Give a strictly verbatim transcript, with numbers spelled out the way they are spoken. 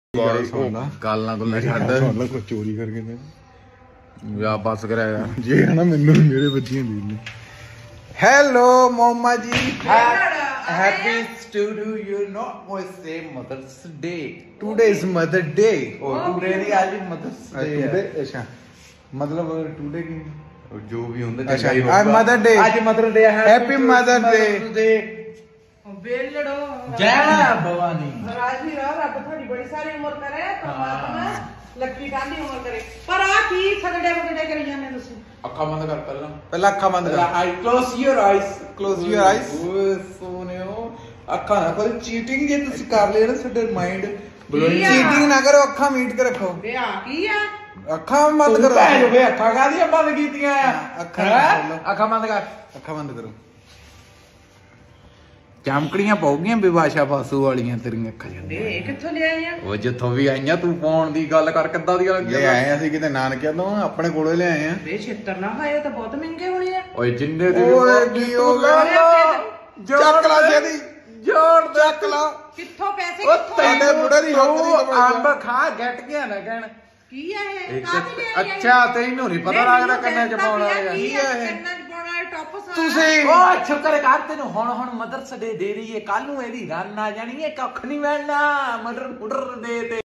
गालां गुल्लां छड्ड कुछ चोरी करके दे या बस कराया जे है ना मैनू मेरे बच्चियां दी ने। Hello momma ji, happy to do you not वो से mother's day. Today is mother day. ओ टुडे नहीं आज मदर्स डे टुडे अच्छा मतलब टुडे की जो भी ਹੁੰਦਾ अच्छा आज मदर डे आज मदर डे है। हैप्पी मदर डे बेलड़ो जय भवानी राजी रहो, रब थोड़ी बड़ी सारी उम्र करे, परमात्मा लक्की डाली उम्र करे। पर आ की सगड़े वगड़े करी जाने तुसी। ਅੱਖਾਂ ਬੰਦ ਕਰ ਪਹਿਲਾਂ ਪਹਿਲਾਂ ਅੱਖਾਂ ਬੰਦ ਕਰ। I close your eyes close your eyes. ਓਏ ਸੋਨਿਓ ਅੱਖਾਂ ਨਾ ਕਰੋ ਚੀਟਿੰਗ ਜੇ ਤੁਸੀਂ ਕਰ ਲਿਆ ਨਾ ਸਾਡੇ ਮਾਈਂਡ चीटिंग ना करो, अखा मीट के रखो। बे आ की आ अखा बंद करो। भैन वे अखा कादियां बंद कीतियां आ? अखा अखा बंद कर, अखा बंद करो। ਚਮਕੜੀਆਂ ਪਾਉਗੀਆਂ ਵਿਵਾਸ਼ਾ ਫਾਸੂ ਵਾਲੀਆਂ ਤੇਰੀਆਂ ਅੱਖਾਂ ਚ। ਇਹ ਕਿੱਥੋਂ ਲੈ ਆਈਆਂ? ਉਹ ਜਿੱਥੋਂ ਵੀ ਆਈਆਂ ਤੂੰ ਪਾਉਣ ਦੀ ਗੱਲ ਕਰ ਕਿੱਦਾਂ ਦੀ ਗੱਲ ਲੈ ਆਏ ਅਸੀਂ ਕਿਤੇ ਨਾਨਕਿਆਂ ਤੋਂ, ਆਪਣੇ ਕੋਲੋਂ ਲੈ ਆਏ ਆ। ਬੇ ਛੇਤਰ ਨਾ ਖਾਏ ਤਾਂ ਬਹੁਤ ਮਹਿੰਗੇ ਹੋਣੇ ਆ। ਓਏ ਜਿੰਨੇ ਦੇ ਓਏ ਕੀ ਹੋ ਗਿਆ? ਚੱਕ ਲਾ ਜੇਦੀ ਜੋੜ ਚੱਕ ਲਾ। ਕਿੱਥੋਂ ਪੈਸੇ ਉਹ ਕਿੱਥੋਂ ਤੁਹਾਡੇ ਬੁੜੇ ਦੀ ਹੱਕ ਦੀ ਕਮਾਈ ਆ। ਅੰਬ ਖਾ ਗੱਟ ਗਿਆ ਨਾ ਕਹਿਣ ਕੀ ਆ ਇਹ? ਇੱਕ- ਕਾਹਦੀ ਲੈ ਆਈ? ਅੱਛਾ ਤੈਨੂੰ ਨਹੀਂ ਪਤਾ ਲੱਗਦਾ ਕੰਨਾਂ ਚ ਪਾਉਣ ਵਾਲਾ ਕੀ ਆ ਇਹ? ਕੰਨਾਂ ਚ ਪਾਉਣ ਵਾਲੇ ਟੌਪ ਸਾਰਾ। ਤੁਸੀਂ ਓ ਸ਼ੁਕਰ ਕਰ ਤੈਨੂੰ ਹੁਣ ਹੁਣ ਮਦਰਸ ਡੇ ਦੇ ਰਹੀ ਏ, ਕੱਲ ਨੂੰ ਇਹਦੀ ਰਨ ਆ ਜਾਣੀ ਏ, ਕੱਖ ਨਹੀਂ ਮਿਲਣਾ ਮਦਰ ਮੁਡਰ ਦੇ ਤੇ।